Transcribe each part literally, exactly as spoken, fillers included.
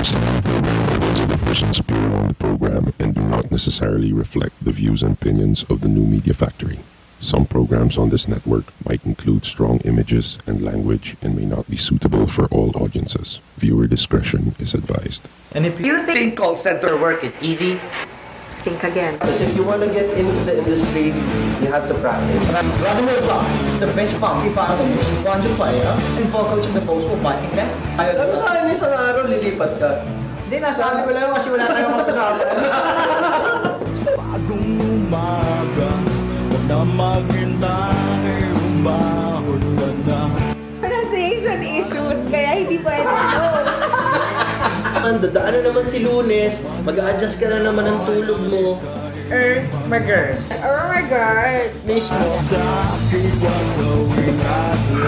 The persons appear on the program and do not necessarily reflect the views and opinions of the New Media Factory. Some programs on this network might include strong images and language and may not be suitable for all audiences. Viewer discretion is advised. And if you think call center work is easy, think again. Because if you want to get into the industry, you have to practice. Vladimir Vlog is the best funky para the music conjure player and vocals in the post for biting that. Ano sa akin isang araw, lilipat ka? Hindi, nasabi ko lang kasi wala tayong mag-usapan. Bagong umaga, huwag na maghintay, umahon ka na. Pronunciation issues, kaya hindi pwede yun. Dadaan na naman si Lunes, mag-a-adjust ka na naman ng tulog mo. Er, magers. Oh my God. Mismo. Sa akin wag gawin natin.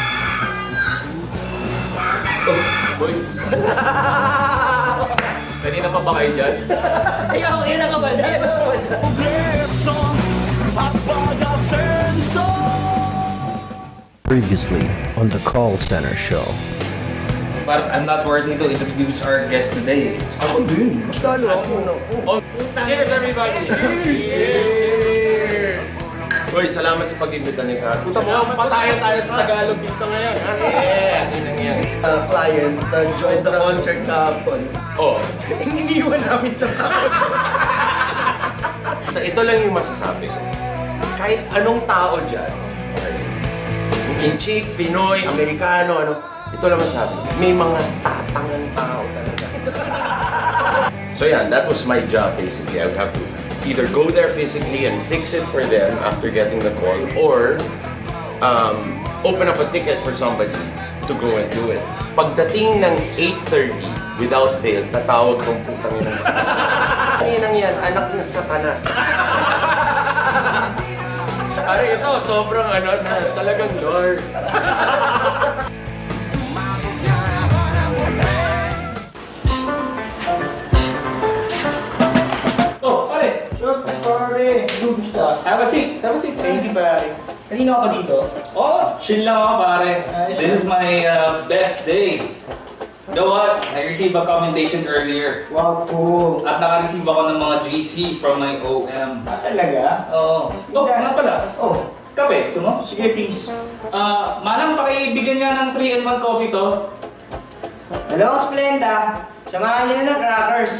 Boy. Kanina pa ba kayo dyan? Ay, ako, ina ka ba? Progreso at pag-asenso. Previously on the call center show. But I'm not worthy to introduce our guest today. Ako din. Mas lalo ako. Oh, cheers everybody! Cheers! Uy, salamat sa pag-imbita niyo sa atin. Puta mo, patayan tayo sa Tagalog dito ngayon. Yeah, yun yan. Uh, client, enjoy the concert kahapon. Oh. Iniiwan namin sa kapot. So, ito lang yung masasabi ko. Kahit anong tao dyan, Inchik, Pinoy, Amerikano, ano, ito lang masasabi. May mga tatangang tao talaga. So yeah, that was my job basically. I would have to either go there physically and fix it for them after getting the call, or um, open up a ticket for somebody to go and do it. Pagdating ng eight thirty, without fail, tatawag kong putang ina. Inang yan, anak ng satanas. Are, ito, sobrang ano, na, talagang Lord. Oh, pare. Sure, pare. Gusto. Have a seat, have a seat. Thank you, pare. Kanina ka pa dito? Oh, chill lang ako pare. This is my uh, best day. You know what? I received a commendation earlier. Wow, cool. At naka-receive ako ng mga G Cs from my O M. Ah, talaga? Oo. Oh, nga pala. Oh, Kape, gusto mo? sige, please. Ah, manang pakibigyan niya ng three in one coffee to. Hello, Splenda. Samahan niyo na ng crackers.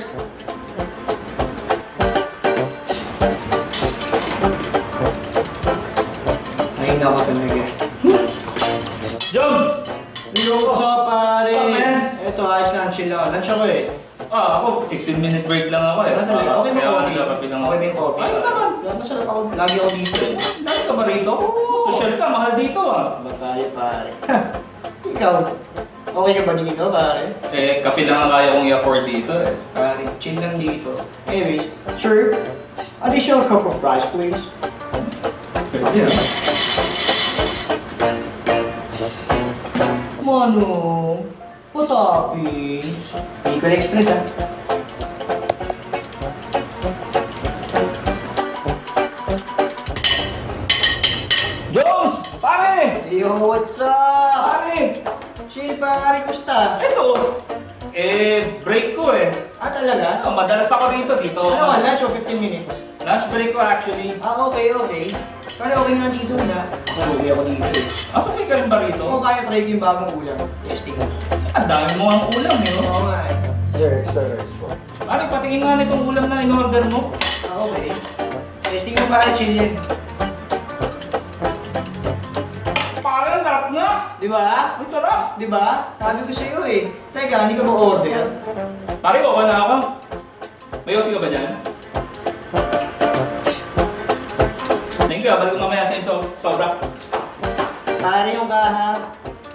Ngayon ako talaga. Jones! Hello, so, pare. What's up, man? Ito, ayos lang, chill lang. Lunch ako eh. Ah, ako, fifteen minute break lang ako eh. Ah, talaga? Okay ba Kaya coffee? nagkakape lang ako. Okay ba yung coffee? Ayos naman. Masarap ako. Lagi ako dito eh. Lagi ka ba rito? Social ka, mahal dito ah. Ba tayo, pare? Ikaw, okay ka ba dito, pare? Eh, kape lang ang kaya kong i-afford dito eh. Pare, chill lang dito. Anyways, sir, additional cup of rice, please. Yeah. Mano, patapis. Bicol Express, ah. Jones! Pare! Yo, what's up? Pare! Chill, pare, gusta? Ito! Eh, break ko eh. Ah, talaga? Ah, madalas ako rito, dito. Ano ka, lunch o fifteen minutes? Lunch break ko actually. Ah, okay, okay. Pare, okay nga dito na. Suwi ako dito eh. Ah, sumay ka rin ba rito? Oo, kaya try ko yung bagong ulam. Testing nga. Ang dami mo ang ulam eh, no? Oo nga eh. Sir, extra rice po. Pare, patingin nga nitong ulam na in-order mo. Ah, okay. Testing mo pare, chill yan. Pare, ang sarap na! Di ba? Ang sarap! Di ba? Sabi ko sa'yo eh. Teka, hindi ka ba order? Pare, wala na ako. May yosi ka ba dyan? Thank you, balik ko mamaya sa iso. Sobra. Pare yung kaha.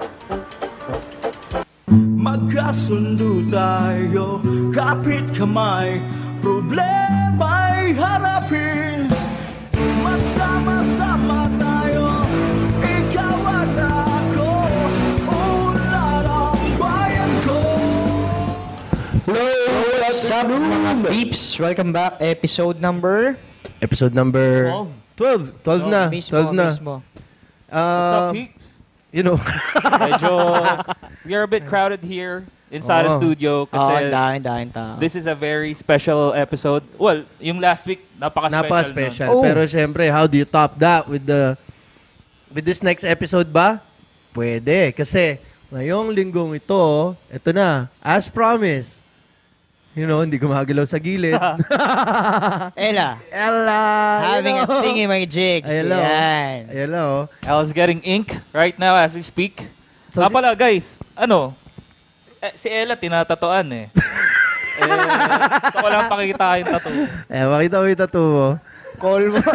Magkasundo tayo, kapit kamay, problema'y harapin. Magsama-sama tayo, ikaw at ako, ulan ang bayan ko. Hello, what's up mga peeps? Welcome back. Episode number? Episode number twelve. twelve na. Mismo, twelve na. mismo. Uh, What's up, peeps? You know. Medyo, we are a bit crowded here inside the Oo. studio Oo, kasi ang dahil, dahil tao. this is a very special episode. Well, yung last week, napaka-special. Napaka-special. nun. Pero syempre, how do you top that with the with this next episode ba? Pwede. Kasi ngayong linggong ito, ito na, as promised, you know, hindi gumagalaw sa gilid. Ella, Ella! having a you know. thing in my jigs. Ayun lang. Yan. Ayun lang, oh. El's getting ink right now as we speak. So, So, si- pala, guys, ano, eh, si Ella tinatatuan eh. eh, gusto ko lang pakita yung tattoo. Eh, makita mo yung tattoo mo. Call mo.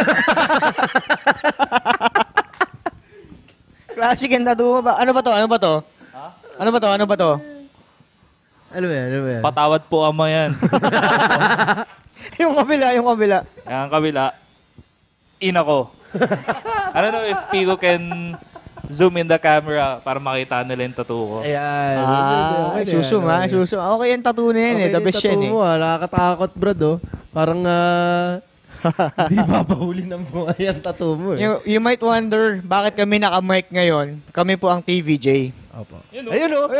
Classic and tattoo mo ba? Ano ba to? Ano ba to? Ano ba to? Ano ba to? Ano ba yan? Ano ba yan? Patawad po ama yan. Yung kabila, yung kabila. Kaya ang kabila, in ako. I don't know if Pico can zoom in the camera para makita nila yung tattoo ko. Ayan. Ah, Okay na yan, susum ha, okay. susum. Okay yung tattoo na yan eh, Okay, the best yan tattoo eh. mo, ah. Nakakatakot, brad, oh. Parang, ah, di papahuli ng buhay ang tattoo mo, eh. You, you might wonder, bakit kami naka-mic ngayon? Kami po ang T V J. Opo. Ayun, oh.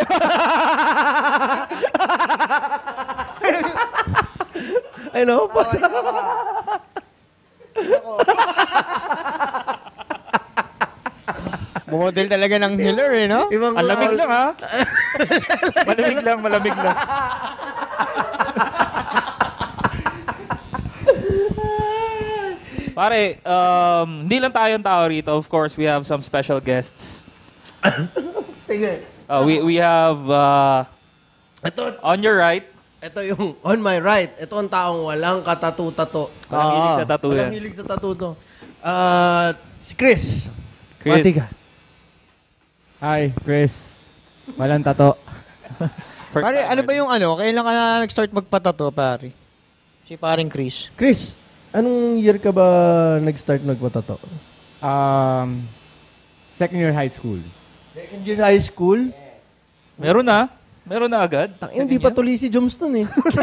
Ayun, oh. Model talaga ng healer eh, no? Ibang Ang lamig lang ha. Malamig lang, malamig lang. Pare, um, hindi lang tayo ang tao rito. Of course, we have some special guests. Sige. Uh, we we have uh, Ito, on your right. ito yung on my right. Ito ang taong walang katatu-tato. Walang hilig sa tattoo Walang yan. hilig sa tattoo to. Ah, si Chris. Chris. Mati ka. Hi, Chris. Walang tato. First Pare, time ano ba ever. yung ano? Kailan ka na nag-start magpatato, pare? Si paring Chris. Chris, anong year ka ba nag-start magpatato? Um, second year high school. Second year high school? Meron na. Meron na agad. Eh, hindi pa tuloy si Joms nun, eh.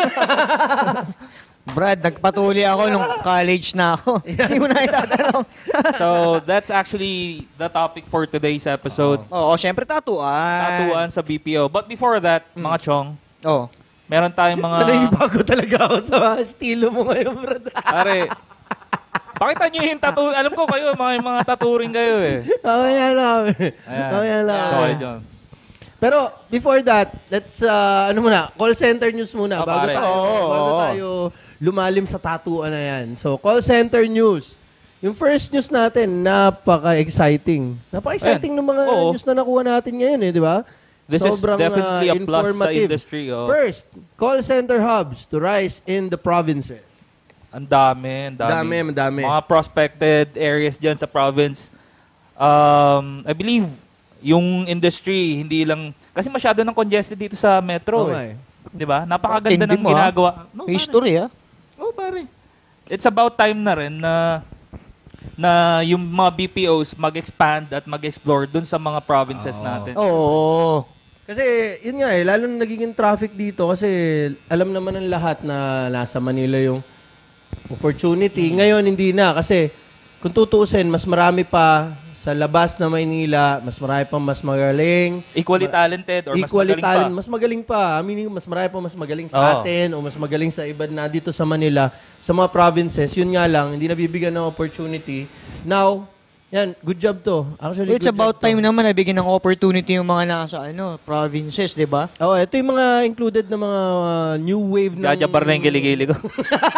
Brad, nagpatuli ako nung college na ako. Hindi mo na itatanong. So, that's actually the topic for today's episode. Oo, syempre tatuan. Tatuan sa B P O. But before that, mga chong, Oo. meron tayong mga... Naibago talaga ako sa estilo mo ngayon, brad. Pare, pakita nyo yung tattoo. Alam ko kayo, mga, mga tattoo rin kayo eh. Mamaya lang. Ayan. Mamaya lang. Okay, John. Pero, before that, let's, uh, ano muna, call center news muna. Ah, bago pare. tayo, Oo, bago oo. tayo lumalim sa tatuan na yan. So, call center news. Yung first news natin, napaka-exciting. Napaka-exciting ng mga Oo. news na nakuha natin ngayon eh, di ba? This Sobrang, is definitely uh, a plus sa informative. industry. Oh. First, call center hubs to rise in the provinces. Ang dami, ang dami. Dami, madami. Mga prospected areas dyan sa province. Um, I believe, yung industry, hindi lang... Kasi masyado nang congested dito sa metro. Okay. Eh. Di ba? Napakaganda Hindi ng mo, ha? ginagawa. No, History, ah. Oh, pare. It's about time na rin na na yung mga B P Os mag-expand at mag-explore dun sa mga provinces natin. Oo. Kasi, yun nga eh, lalo na nagiging traffic dito kasi alam naman ng lahat na nasa Manila yung opportunity. Ngayon, hindi na kasi kung tutuusin, mas marami pa sa labas na Maynila, mas marami pa mas magaling. Equally talented or mas Equally magaling talent, pa. mas magaling pa. I mean, mas marami pa mas magaling sa Oo. atin o mas magaling sa iba na dito sa Manila, sa mga provinces. Yun nga lang, hindi nabibigyan ng opportunity. Now, yan, good job to. Actually, It's good about job to. time naman na bigyan ng opportunity yung mga nasa ano, provinces, di ba? Oh, ito yung mga included na mga uh, new wave ng... Jajabar na yung giligili ko.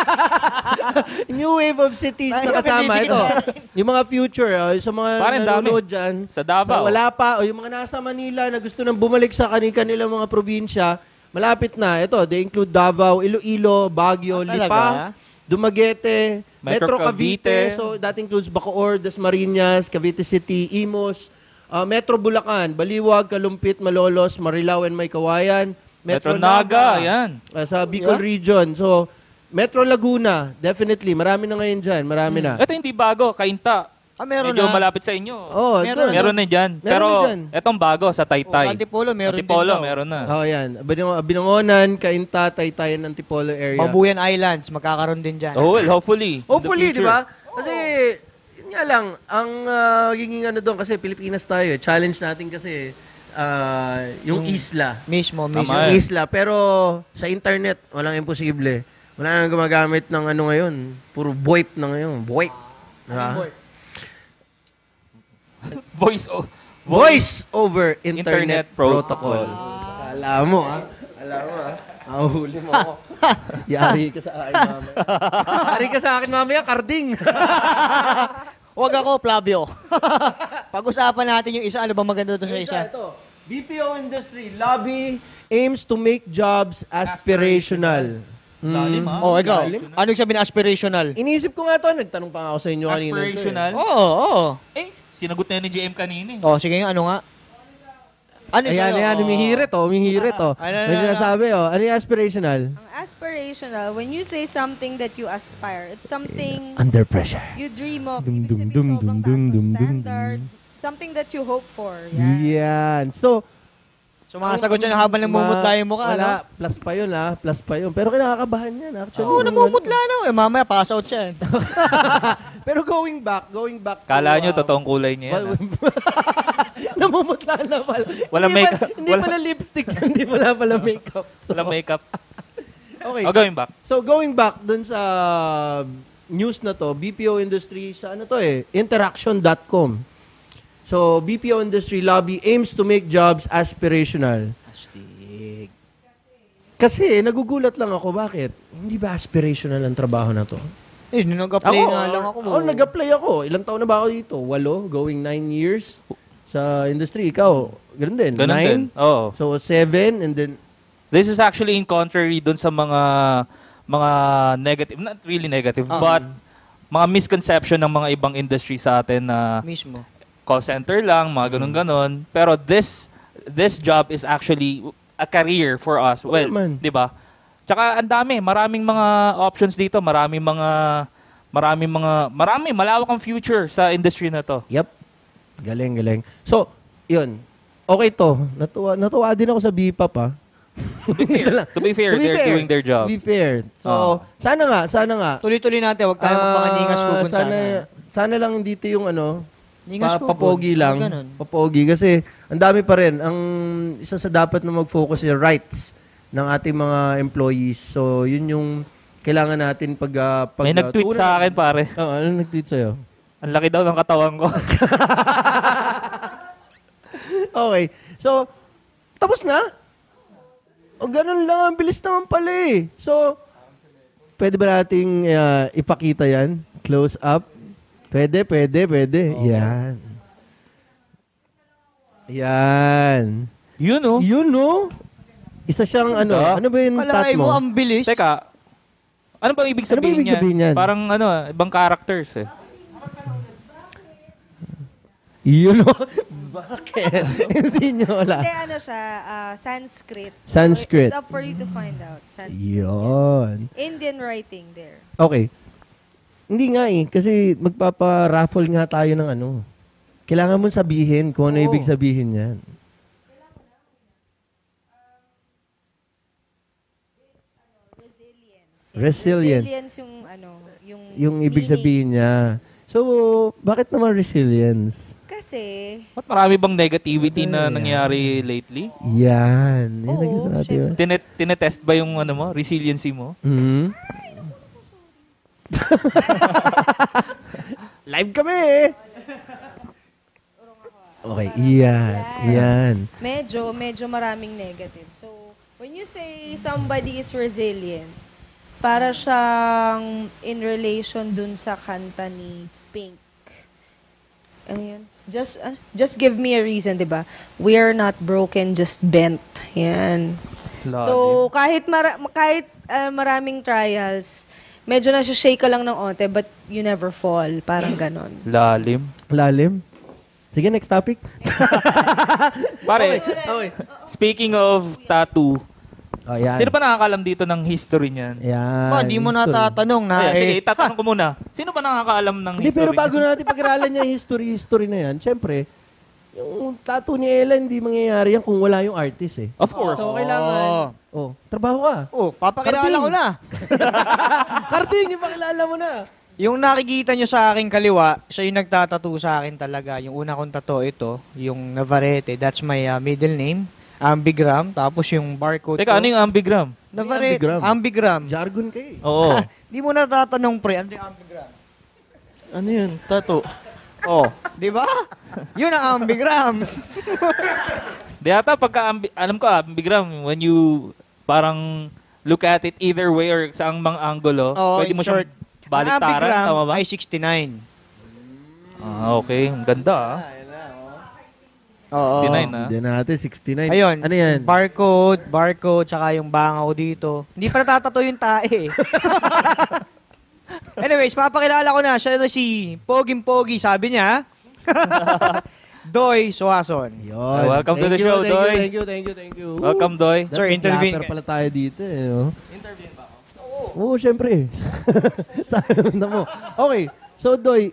New wave of cities na kasama. Ito, yung mga future, uh, sa mga Parang dami. nanonood dyan. Sa Davao. Sa wala pa, o yung mga nasa Manila na gusto nang bumalik sa kanilang mga probinsya, malapit na. Ito, they include Davao, Iloilo, Baguio, Ah, Lipa, talaga? Dumaguete, Metro Metro, Cavite. Cavite. So, that includes Bacoor, Dasmariñas, Cavite City, Imus, uh, Metro Bulacan, Baliwag, Kalumpit, Malolos, Marilao, and Maykawayan. Metro Naga, yan. Uh, sa Bicol region. So, Metro Laguna, definitely. Marami na ngayon dyan. Marami na. Ito hindi bago, Kainta. Ah, meron Medyo na. malapit sa inyo. Oh, Meron doon. Meron na dyan. Meron Pero na dyan. etong bago sa Taytay. Oh, Antipolo, meron Antipolo, din daw. meron na. Oh, yan. Binong- Binangonan, Kainta, Taytayan, Antipolo area. Mabuyan Islands, magkakaroon din dyan. Oh, well, hopefully. in the Hopefully, di future. ba? Kasi, yun nga lang, ang uh, magiging ano doon, kasi Pilipinas tayo, eh. Challenge natin kasi, ah, yung, isla. Mismo, mismo. Yung isla. Pero sa internet, walang imposible. Wala nang gumagamit ng ano ngayon. Puro VoIP na ngayon. VoIP. Diba? Voice o Voice over Internet Internet, protocol. protocol. Alam mo, ha? Alam mo, ha? Mahuhuli mo ako. Yari ka sa akin mamaya. Yari ka sa akin mamaya, Karding. Huwag ako, Flavio. Pag-usapan natin yung isa. Ano ba maganda doon sa isa? Ito, B P O industry lobby aims to make jobs aspirational. Lalim, ha? Oh, ikaw. Ano yung sabihin na aspirational? Iniisip ko nga to, nagtanong pa nga ako sa inyo kanina. Aspirational? Oo, oh, oo. Eh, sinagot na yun ni J M kanina eh. Oh, sige nga, ano nga? Ano Ayan, sa'yo? ayan, Oh. umihirit, oh, umihirit, oh. Ano, ano, May ano? sinasabi, oh. Ano yung aspirational? Ang aspirational, when you say something that you aspire, it's something Under pressure. you dream of. Dum, Ibig dum, sabihin, dum, sobrang dum, taas dum, ng dum, dum, standard. Something that you hope for. Yan. Yan. So, Sumasagot siya na habang namumutla yung mukha, wala, no? plus pa yun, ha? Plus pa yun. Pero kinakakabahan yan, actually. Oo, Yung namumutla na. Eh, mamaya, pass out siya. Pero going back, going back to, Kala nyo, uh, totoong kulay niya yan. Well, namumutla na pala. Wala hindi makeup. Pala, hindi Wala- pala lipstick, hindi pala pala makeup. Wala makeup. Okay. Oh, going back. So, going back dun sa news na to, B P O industry, sa ano to eh, interaction dot com. So, B P O industry lobby aims to make jobs aspirational. Astig. Kasi, nagugulat lang ako, bakit? Hindi ba aspirational ang trabaho na to? Eh, nag-apply nga lang ako. Oo, nag-apply ako. Ilang taon na ba ako dito? Walo, going nine years sa industry. Ikaw, ganun din. Ganun nine? din. Oo. So, seven, and then, This is actually in contrary dun sa mga mga negative, not really negative, Ah. but mga misconception ng mga ibang industry sa atin na Mismo. call center lang, mga ganun-ganon. Pero this this job is actually a career for us. Well, naman. 'di ba? Tsaka ang dami, maraming mga options dito, maraming mga maraming mga marami malawak ang future sa industry na to. yep. Galing, galing. So, yun. Okay to. Natuwa, natuwa din ako sa B P A P, ah. To be fair, to be fair To be they're fair. doing their job. To be fair. So, Ah. sana nga, sana nga. Tuloy-tuloy natin. Huwag tayo Ah, magpakaningas ko kung sana, sana. sana lang dito yung ano, Ningas pa, ko, papogi good. lang. Ganun. Papogi. Kasi, ang dami pa rin. Ang isa sa dapat na mag-focus yung rights ng ating mga employees. So, yun yung kailangan natin pag... ah, pag May ah, nag-tweet tuna- sa akin, pare. Oo, ano nag-tweet sa'yo? Ang laki daw ng katawan ko. Okay. So, tapos na? O, ganun lang. Ang bilis naman pala eh. So, pwede ba nating ah, ipakita yan? Close up? Pwede, pwede, pwede. Yan. Yan. Yun, oh. Yun, no? Isa siyang ano. Ito? Ano ba yung tat Kalay mo, mo? ang bilis. Teka, ano bang ibig Ano ba sabihin, ibig niyan? sabihin niyan? Parang ano, ibang characters eh. Yun, no? Bakit? Hindi nyo wala. Hindi, ano siya, ah, Sanskrit. Sanskrit. So, it's up for you to find out. Sanskrit. Yun. Indian writing there. Okay. Hindi nga eh. Kasi magpapa-raffle nga tayo ng ano. Kailangan mo sabihin kung ano Oo. ibig sabihin yan. Resilient. Resilience yung ano, yung Yung ibig meaning. sabihin niya. So, bakit naman resilience? Kasi, Ba't marami bang negativity na Ayan. nangyari lately? Yan. Yan ang Oo, gusto natin. syempre. Tinet tinetest ba yung ano mo, resiliency mo? Mhm. Live kami eh. Okay, yan. Yan. medyo, medyo maraming negative. So, when you say somebody is resilient, para siyang in relation dun sa kanta ni Pink. Ano yun? Just, uh, just give me a reason, di ba? We are not broken, just bent. Yan. So, kahit, mara- kahit uh, maraming trials, medyo nasa-shake ka lang ng onte, but you never fall. Parang ganon. Lalim. Lalim. Sige, next topic. Pare, Okay. speaking of tattoo, Oh, yan. sino ba nakakalam dito ng history niyan? Yan. Ba, di mo history. natatanong na Ayan, sige, eh. itatanong ko muna. Sino ba nakakaalam ng Hindi, history? pero bago natin pag-aralan niya yung history-history na yan, syempre, yung tattoo ni Ella, hindi mangyayari yan kung wala yung artist eh. Of course. So, kailangan, oh, trabaho ka. Oh, papakilala Karating. ko na. Karting, ipakilala mo na. Yung nakikita nyo sa aking kaliwa, siya yung nagtatattoo sa akin talaga. Yung una kong tattoo ito, yung Navarrete. That's my uh, middle name. Ambigram. Tapos yung barcode Teka, ko. ano yung ambigram? Navarrete. Ambigram? Ambigram. Jargon kayo eh. Oo. Di mo natatanong, pre. Ano yung ambigram? Ano yun? Tato. Oh, di ba? Yun ang ambigram. Di ata pagka, ambi- alam ko, ambigram, when you parang look at it either way or sa ang mga angulo, Oh, pwede in mo siyang short, baliktaran, ang ambigram tama ba? ay sixty-nine. Ah, okay. Ang ganda ah. Oo. sixty-nine ah. Hindi natin, sixty-nine. Ayun. Ano yan? Barcode, barcode, tsaka yung bangaw dito. Hindi pa natatato yung tae eh. Anyways, papakilala ko na. Siya na si Poging Pogi, sabi niya. Doy Suason. Yun. Welcome to Thank the you, show, thank Doy. You, thank you, thank you, thank you. Welcome, Doy. Sir, intervene Rapper ka. pala tayo dito eh. No? Intervene ba ako? Oo, syempre. Sabi mo. Okay, so Doy,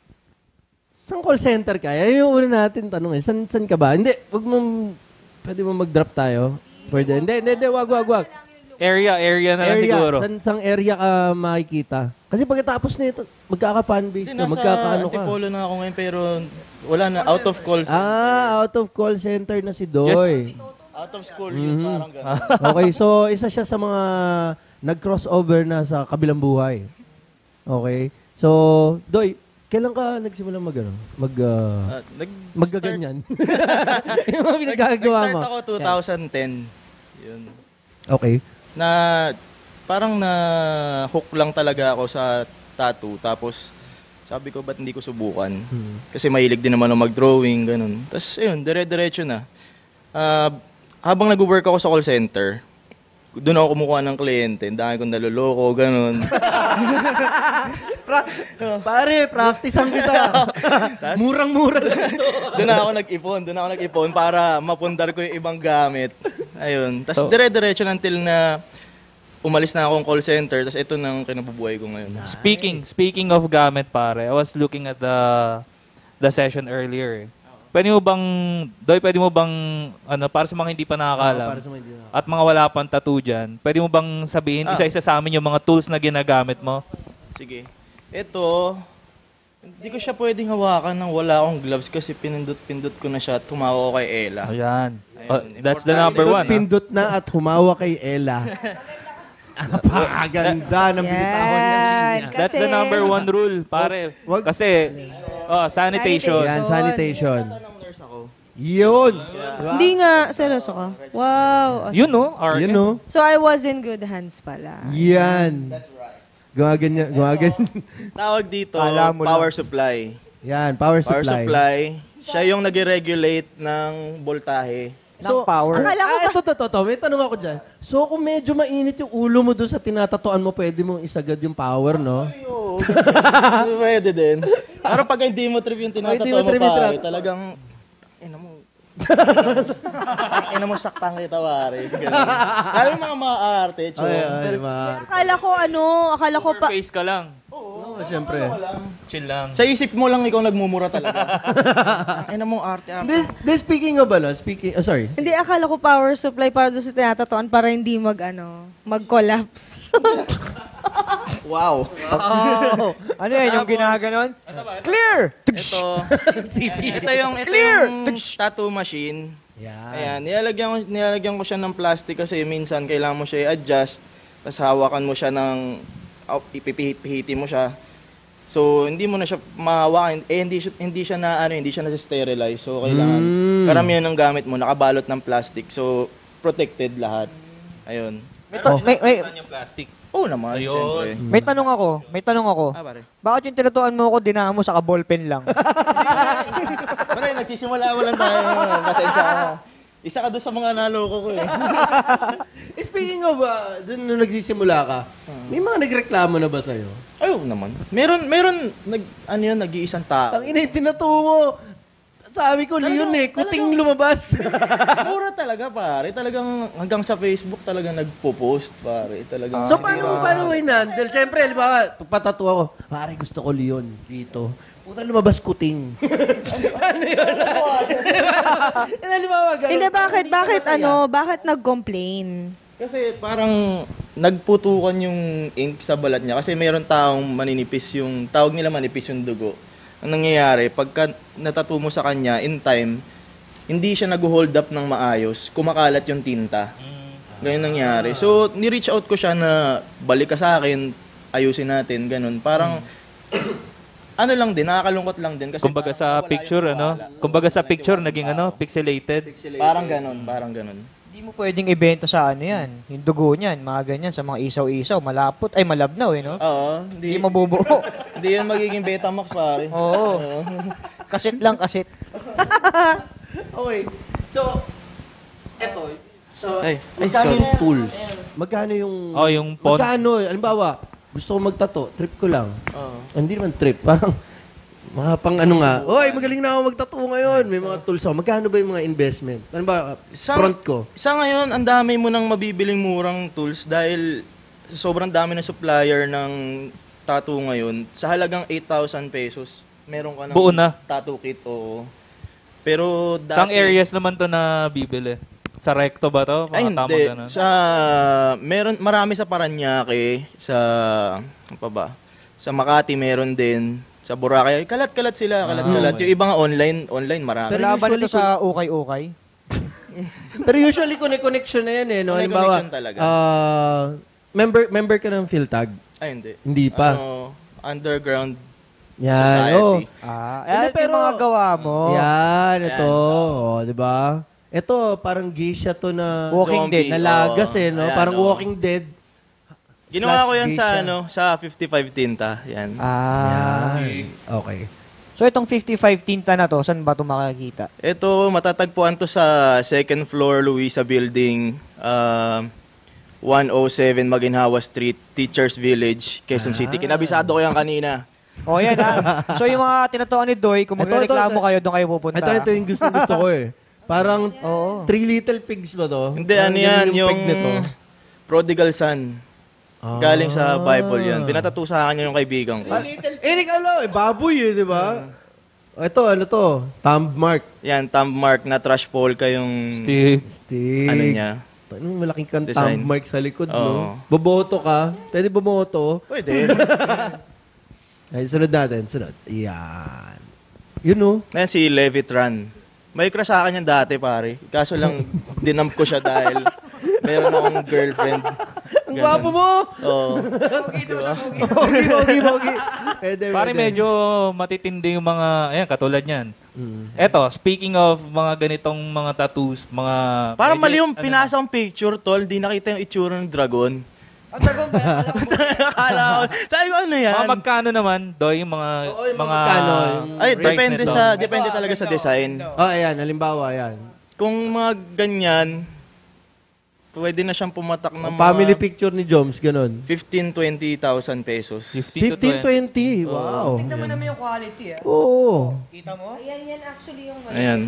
saan call center ka? Yan yung una natin tanong eh. San, san ka ba? Hindi, wag mo, pwede mo mag-drop tayo? Pwede. Hindi, hindi, hindi, wag, wag, wag. Area, area na lang Area, siguro. san, sang area ka makikita? Kasi pagkatapos nito, magkaka-fanbase Hindi, ka, nasa magkakaano ka. Antipolo na ako ngayon pero wala na. Out of call center. Ah, out of call center na si Doy. Out of school yun. Mhm. Parang gano'n. Okay, so isa siya sa mga nag-crossover na sa kabilang buhay. Okay? So, Doy, kailan ka nagsimula mag, ano, mag, uh, Ah, nag maggaganyan? Yung mga pinagagawa mo. Nag-start ako twenty ten. Yun. Okay. Na parang na hook lang talaga ako sa tattoo. Tapos sabi ko, ba't hindi ko subukan? Hmm. Kasi mahilig din naman ako mag-drawing, ganun. Tapos ayun, dire-diretso na. Ah, habang nag-work ako sa call center, doon ako kumukuha ng kliyente. Dahil kong naloloko, ganun. Pra- Pare, practicean kita. Murang-mura lang ito. Doon ako nag-ipon, doon ako nag-ipon para mapundar ko yung ibang gamit. Ayun. Tapos So- dire-diretso na until na umalis na akong call center. Tapos ito nang kinabubuhay ko ngayon. Speaking, speaking of gamit pare, I was looking at the the session earlier. Pwede mo bang, Doy, pwede mo bang, ano, para sa mga hindi pa nakakalam, para sa mga hindi nakakalam. at mga wala pang tattoo dyan, pwede mo bang sabihin, Ah. isa-isa sa amin yung mga tools na ginagamit mo? Sige. Ito, hindi ko siya pwedeng hawakan nang wala akong gloves kasi pinindot-pindot ko na siya at tumawa ko kay Ella. Ayan. Ayun, Oh, that's the number one. ah. Pindot na at humawa kay Ella. Napakaganda ng bitawan niya. Yan. That's the Kasi- number one rule, pare. Wag- Kasi, oh, sanitation. Yan, sanitation. Ng nurse ako. Yun. Hindi nga, seryoso ka. Wow. You know, R N. Yun, no? So I was in good hands pala. Yan. Gumaganyan, gumaganyan. Tawag dito, Kala mo power supply. Yan, power supply. Power supply. Siya yung nag-regulate ng voltahe. So, power. Akala ko ah, ito, ito, ito. May tanong ako dyan. So, kung medyo mainit yung ulo mo doon sa tinatatuan mo, pwede mong isagad yung power, no? Oo. Pwede din. Pero pag hindi mo trip yung Hindi tinatato mo mo trip yung pare, tinat- talagang, ina mo, ang ina mo saktang kita pare. Ganun. Lalo yung mga mga arte, cho. Ay, ay, ma. Akala ko ano, akala ko pa... Face ka lang. Oo, siyempre. Chill lang. Sa isip mo lang ikaw nagmumura talaga. Ang ina mo arte arte. This, this speaking of, ano, speaking, oh, sorry. Hindi, akala ko power supply para doon sa tinatatuan para hindi mag, ano, mag-collapse. Wow. Oh, ano yan, yung ginaganon? Clear! Ito, ito yung, ito Clear! yung tattoo machine. Yan. Ayan, nilalagyan ko, nilalagyan ko siya ng plastic kasi minsan kailangan mo siya i-adjust. Tapos hawakan mo siya ng, oh, ipipihit-pihiti mo siya. So, hindi mo na siya mahawakan. Eh, hindi siya, hindi siya na, ano, hindi siya na sterilize. So, kailangan, Mm. karamihan ng gamit mo, nakabalot ng plastic. So, protected lahat. Ayun. May, ta- may, may, yung plastic. Oo naman, Ayun. syempre. may tanong ako, may tanong ako. Ah, pare. Bakit yung tinatuan mo ako, dinaan mo sa ballpen lang? Pare, nagsisimula mo lang tayo. Pasensya ka. Isa ka doon sa mga naloko ko eh. Eh, speaking of, uh, dun nung nagsisimula ka, may mga nagreklamo na ba sa'yo? Ayun naman. Meron, meron, nag, ano yun, nag-iisang tao. Ang ina, tinatungo. Sabi ko, Leon eh, kuting lumabas. Mura talaga, pare. Talagang hanggang sa Facebook talagang nagpo-post, pare. Talagang So, paano mo, paano mo hinandle? Siyempre, halimbawa, pagpatato ako, pare, gusto ko Leon dito. Puta, lumabas kuting. Ano yun? Halimbawa, ganun. Hindi, bakit, Hindi ka bakit, masaya. ano, bakit nag-complain? Kasi parang nagputukan yung ink sa balat niya kasi mayroon taong maninipis yung, tawag nila manipis yung dugo. Ang nangyayari, pagka natatu mo sa kanya, in time, hindi siya nag-hold up ng maayos, kumakalat yung tinta. Ganyan nangyari. So, ni-reach out ko siya na balik ka sa akin, ayusin natin, ganun. Parang, ano lang din, nakakalungkot lang din. Kasi Kumbaga sa picture, ano? Kumbaga sa picture, naging ano, pixelated. Parang ganun, parang ganun. Hindi mo pwedeng ibenta sa ano yan. Yung dugo niyan, mga ganyan, sa mga isaw-isaw, malapot, ay malabnaw eh, no? Oo. Hindi mabubuo. Hindi yan magiging Betamax, pare. Oo. Kasit lang, kasit. Okay. So, eto. So, Ay, ay, magkano sorry. yung tools? Magkano yung... Oh, yung font. Magkano? Halimbawa, gusto ko magtato, trip ko lang. Oo. Hindi naman trip, parang mga pang ano nga. Oy, magaling na ako magtato ngayon. May mga tools ako. Magkano ba yung mga investment? Ano ba, Sa- front ko? Sa ngayon, ang dami mo nang mabibiling murang tools dahil sobrang dami ng supplier ng tattoo ngayon. Sa halagang eight thousand pesos, meron ka ng Buo na. tattoo kit, oo. Pero dati... Saan areas naman to na bibili? Sa recto ba to? Mga Ay, tama hindi. ganun. Sa, meron, marami sa Paranaque, sa, ano pa ba? Sa Makati meron din. Sa Boracay, kalat-kalat sila, kalat-kalat. okay. Yung iba nga online, online marami. Pero laban ito sa ukay-ukay. Pero usually, connect-connection na yan eh. No? May Halimbawa, connection talaga. ah, member, member ka ng Philtag? Ay, hindi. Hindi pa. Ano, underground Yan, society. oh. Ah, Hindi, eh, pero, mga gawa mo. Yan, ito. Oh, di ba? Ito, parang geisha to na Walking Zombie, Dead. nalagas oo. eh, no? Ayan, Parang oo. Walking Dead. Ginawa ko slash yan sa geisha. ano, sa fifty-five tinta. Yan. Ah. Yan. Okay. So itong fifty-five tinta na to, saan ba ito makakita? Ito, matatagpuan to sa second floor Luisa Building, uh, one oh seven Maginhawa Street, Teachers Village, Quezon City. Kinabisado ko yan kanina. O yan ha. So yung mga tinatuan ni Doy, kung Ito, magreklamo ito, kayo, doon kayo pupunta. Ito, ito yung gusto, gusto ko eh. Parang Oo. Three Little Pigs ba to? Hindi, Parang ano yan, ganun yung peg nito. Prodigal Son. Ah. Galing sa Bible yan. Pinatato sa akin yun yung kaibigan ko. Eh, di ka lang, eh, baboy eh, di ba? Ito, ano to? Thumb mark. Yan, thumb mark na trash polka yung Stick. Stick. ano niya. Anong malaking kang Design. thumb mark sa likod, Oo. no? Boboto ka? Pwede boboto? Pwede. Ay, sunod natin, sunod. Yan. Yun, no? Yan si Levitran. May crush sa akin yan dati, pare. Kaso lang, dinamp ko siya dahil meron akong girlfriend. Ang gwapo mo! Oo. Pogi, pogi, pogi. Pwede, Pare pwede. medyo matitindi yung mga, ayan, katulad niyan. Mm. Eto, speaking of mga ganitong mga tattoos, mga... Parang medyo- mali yung ano, pinasa kong picture, tol. Di nakita yung itsura ng dragon. Ang dragon ba? Akala ko. Sabi ko, ano yan? Mga magkano naman, Doy, yung mga... Oo, yung mga magkano, yung Ay, price depende nito? sa depende talaga sa design. Oh, ayan, halimbawa, ayan. Kung mga ganyan, pwede na siyang pumatak ng Ang family mga picture ni Joms, ganun. fifteen to twenty thousand pesos. fifteen to fifteen, twenty. twenty. Wow. Tingnan mo naman yung quality ah. Oo. Kita mo? Ayan, yan actually yung Ayan.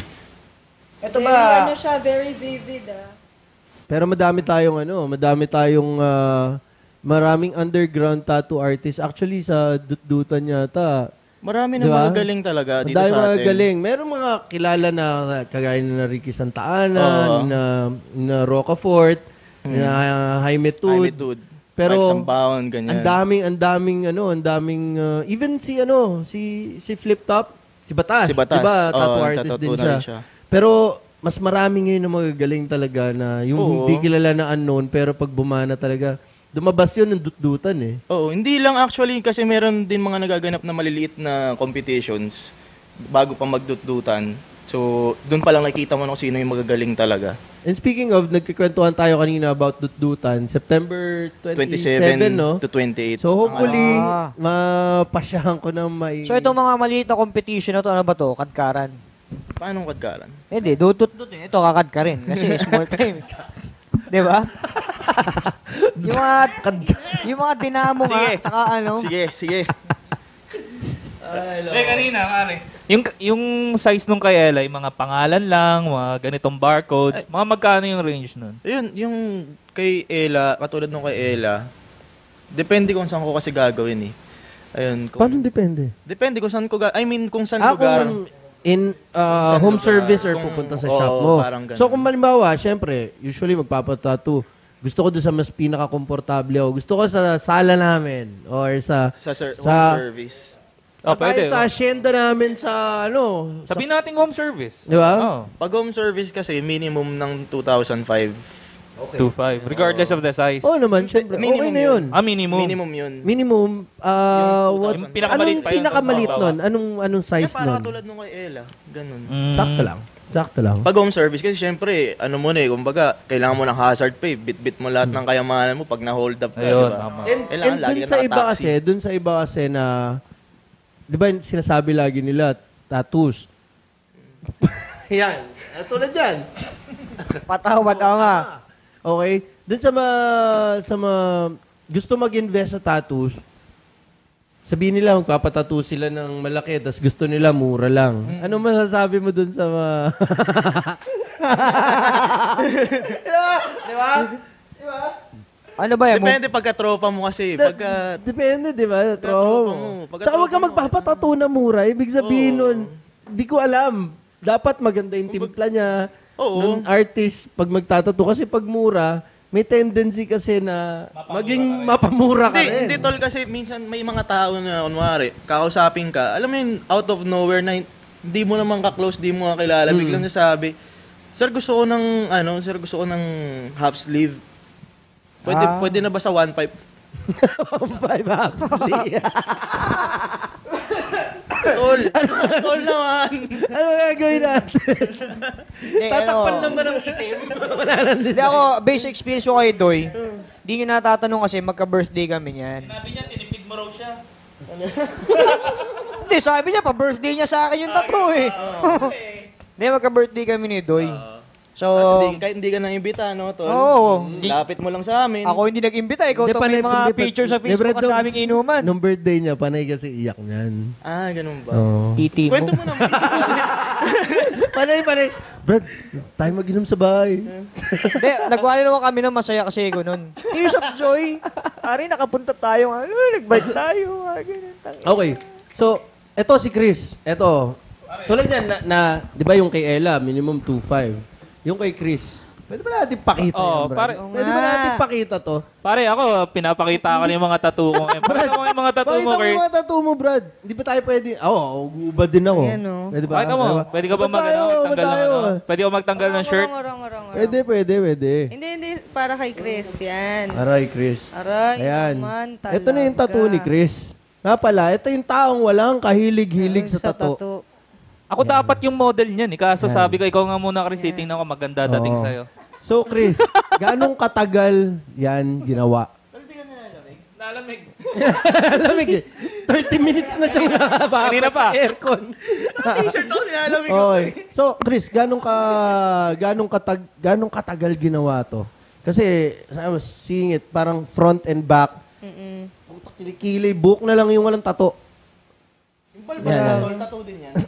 Ito Very, ba? ano siya, very vivid ah. Pero madami tayong ano, madami tayong ah, maraming underground tattoo artists. Actually, sa Dutdutan yata, Marami na Diba? mga galing talaga dito madami sa mga atin. galing. Meron mga kilala na kagaya na Ricky Santa Ana, Oo. na, na Rocafort, na uh, Jaime Tud. Jaime Tud. Pero Mike Sambaon, ganyan. ang daming, ang daming, ano, ang daming, uh, even si, ano, si, si Flip Top, si Batas. Si Batas. Diba? Oo, Tattoo artist nagtatattoo din na siya. rin siya. Pero, mas marami ngayon na magagaling talaga na yung Oo. hindi kilala na unknown, pero pag bumana talaga, lumabas yun ng dutdutan eh. Oo, hindi lang actually kasi meron din mga nagaganap na maliliit na competitions bago pa magdutdutan. So, doon pa lang nakita mo kung sino yung magagaling talaga. And speaking of, nagkikwentuhan tayo kanina about dutdutan, September twenty-seven, twenty-seven no? to twenty-eight. So hopefully, Ah. mapasyahan ko na may... So itong mga maliit na competition na to, ano ba to? Kadkaran? Paano kadkaran? Hindi, dutut dut eh. Ito kakad ka rin. Kasi small time. Di ba? yung mga, yung mga dinamo nga, Sige. tsaka ano. Sige, sige. Hindi, kanina, pare. Yung, yung size nung kay Ella, yung mga pangalan lang, mga ganitong barcodes, mga magkano yung range nun? Ayun, yung kay Ella, katulad nung kay Ella, depende kung saan ko kasi gagawin eh. Ayun. Kung, Paano depende? Depende kung saan ko ga- I mean, kung saan Ah, lugar. kung in uh, Saan home lugar? service or Kung- pupunta sa oo, shop mo. parang ganun. So kung malimbawa, syempre, usually magpapatattoo, gusto ko doon sa mas pinaka-komportable ako. Gusto ko sa sala namin or sa Sa, ser- sa home service. Oh, tayo pwede. sa oh. asyenda namin sa ano. Sabihin natin home service. Di ba? Oh. Pag home service kasi, minimum ng two thousand five. two five. Regardless of the size. Oo naman, syempre. Okay Minimum na yun. Ah, minimum. Minimum yun. Minimum, ah, Yung what, Yung pinakamaliit anong pa yun, pinakamalit tapos nun? Anong, anong Eh, size parang nun? katulad nung kay Ella. Ganun. Mm. Sakto lang. Sakto lang. Pag home service, kasi syempre, ano mo na eh, kumbaga, kailangan mo ng hazard pay, bit-bit mo lahat ng kayamanan mo pag na-hold up ka, Ayun, di ba? tama. And, Kailangan and lagi dun ka sa iba naka-taxi. kasi, dun sa iba kasi na, di ba sinasabi lagi nila, tattoos. Yan. Ah, tulad yan. Patawad ako nga. Okay? Dun sa mga, sa mga gusto mag-invest sa tattoos, sabihin nila magpapatattoo sila ng malaki, tapos gusto nila mura lang. Ano masasabi mo dun sa mga... Di ba? Di ba? Ano ba yan? Depende pagka-tropa mo kasi. Pagka, Depende, di ba? Pagka tropa Tropa mo. mo. Pagka Tsaka huwag ka tropa mo, magpapatato na mura. Ibig sabihin Oo. nun, di ko alam. Dapat maganda yung timpla niya Oo. ng artist pag magtatato. Kasi pag mura, may tendency kasi na maging mapamura ka hindi, rin. hindi tol, kasi minsan may mga tao na, kunwari, kakausapin ka, alam mo yun, out of nowhere na hindi mo naman ka-close, di mo kakilala, Mm. biglang sasabi, sir, gusto ko ng, ano, sir, gusto ko ng half sleeve. Pwede, Ah. pwede na ba sa one pipe? Five actually. Tol, tol naman. Ano gagawin natin? Eh, Tatakpan ano, naman ang itim. Wala nang Hindi design. ako, basic experience ko kay Doy, hindi nyo natatanong kasi magka-birthday kami niyan. Sabi niya, tinipid mo raw siya. Hindi, sabi niya, pa-birthday niya sa akin yung tattoo eh. Hindi, magka-birthday kami ni Doy. So, Kasi hindi, kahit hindi ka nang-imbita, no, tol? Oo. Mm, Lapit mo lang sa amin. ako hindi nag-imbita, ikaw Hindi, to may panay- mga hindi, picture sa hindi, Facebook Brad, ang daming nung- inuman. Nung birthday niya, panay kasi iyak niyan. Ah, ganun ba? Oo. Titi Kwento mo. mo naman. Panay, panay. Brad, tayo mag-inom sa bahay. Hindi, nagwala naman kami ng masaya kasi ko nun. Tears of joy. Ari, nakapunta tayo. Ano, nag-bike tayo. ah, ganun, tangin. Okay. So, eto si Chris. Eto. Tulad yan na, na di ba yung kay Ella, minimum two five. Yung kay Chris, pwede ba natin pakita Oo, yan, Brad? pare- Pwede ba natin pakita to? Pare, ako, pinapakita ka yung mga tattoo ko. Eh. Pakita mo yung mga tattoo mo, Pakita mo Chris. yung mga tattoo mo, Brad. Hindi ba tayo pwede? Oo, oh, ubad din ako. Ayan, oh. Pwede ba? Pakita mo. Diba? Pwede ka ba Ubad mag tayo, ano, ubad magtanggal ng tayo. ano? Pwede ka magtanggal ng shirt? Orong, orong, orong, orong. Pwede, pwede, pwede. Hindi, hindi. Para kay Chris. Yan. Aray, Chris. Aray, Ayan. naman talaga. Ito na yung tattoo ni Chris. Nga pala, ito yung taong walang kahilig-hilig sa tattoo. Ako dapat yung model niyan. Eh. Kaso sabi ko, ikaw nga muna, Chris, titingnan ko maganda dating Oo. sa'yo. So, Chris, ganong katagal yan ginawa? Lalamig. Lamig eh. thirty minutes na siyang nakababa. Kanina pa. Aircon. T-shirt ako, nilalamig ako. Okay. So, Chris, ganong ka ganong katag ganong katagal ginawa to? Kasi I was seeing it parang front and back. Mm-mm. Kilikili, buhok na lang yung walang tato. Yung balbas Yan, na, yan. tol, tattoo din yan.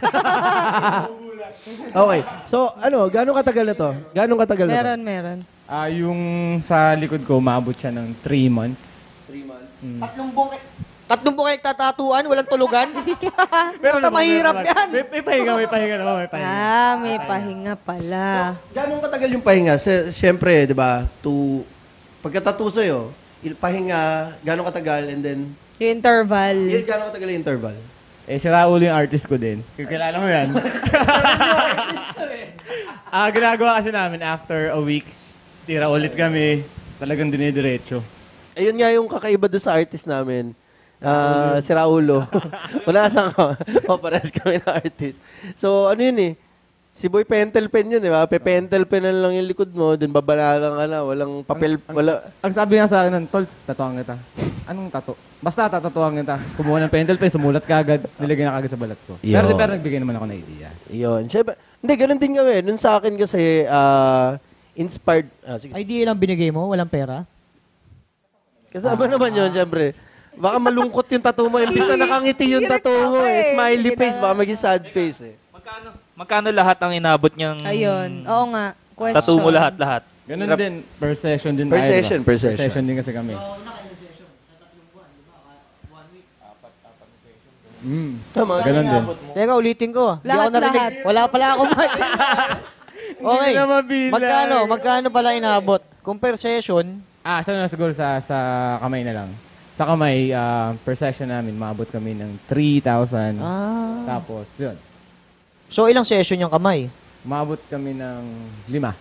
Okay. So, ano, ganong katagal na to? Ganong katagal na to? Meron, meron. Ah, yung sa likod ko, maabot siya ng three months. Tatlong buong, tatlong buong nagtatatuan, walang tulugan. Pero naman, mahirap meron. yan. May, may pahinga, may pahinga naman, may pahinga. Ah, may pahinga pala. Ganong katagal yung pahinga? S- Siyempre, di ba, to, pagkatato sa'yo, il- pahinga, ganong katagal, and then, Yung interval. y- ganong katagal yung interval? Eh, si Raul yung artist ko din. Kilala mo yan? Ah, ginagawa kasi namin after a week, tira ulit kami, talagang dinidiretso. Ayun nga yung kakaiba doon sa artist namin. Ah, si Raulo. Wala saan ka. O, parehas kami na artist. So, ano yun eh. Si Boy pentel pen yun, di ba? Pe-pentel pen na lang yung likod mo, then babalagan ka na. Walang papel, Ang- wala. Ang sabi nga sa akin, nun, Tol, tatuan kita. Anong tato? Basta tatatuan kita. Kumuha ng pentel pen, sumulat ka agad, nilagay na kagad sa balat ko. Pero, Yo. pero nagbigay naman ako ng idea. Yun. Siyempre, hindi, ganun din kami. Nun sa akin kasi, ah, inspired. Ah, sige. Idea lang binigay mo, walang pera. Kasama naman yun, siyempre. Baka malungkot yung tattoo mo. Imbis na nakangiti yung tattoo mo. Eh. Smiley face. Baka maging sad face eh. Magkano? Magkano lahat ang inabot niyang Ayun. Oo nga. Question. tattoo mo lahat-lahat? Ganun Hirap. din, per session din Per tayo, session, diba? per session. Per session din kasi kami. Mm. Tama. Ganun din. Teka, ulitin ko. Hindi ako Lahat, narinig. lahat. Wala pala ako mic. Okay. na mabilang. Magkano? Magkano pala inabot? Kung per session, Ah, sa na siguro sa sa kamay na lang. Sa kamay, ah, per session namin, maabot kami ng three thousand. Ah. Tapos, yun. So, ilang session yung kamay? Maabot kami ng lima.